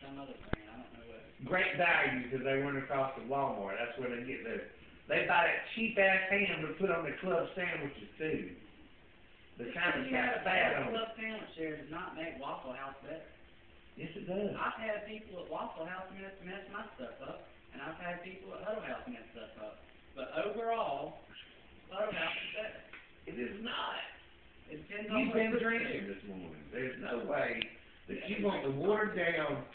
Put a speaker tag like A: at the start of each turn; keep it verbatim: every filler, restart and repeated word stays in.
A: some other brand, I don't know what.
B: Great value because they run across the Walmart. That's where they get their. They buy that cheap ass ham to put on the club sandwiches too. The kind that's got fat on it.
A: Club sandwich there does not make Waffle House better.
B: Yes, it does.
A: I've had people at Waffle House mess, mess my stuff up, and I've had people at Huddle House mess stuff up. But overall, Huddle House is better.
B: It is not.
A: It depends on
B: You've
A: what
B: been
A: you
B: drinking
A: do.
B: this morning. There's no way that you want the watered down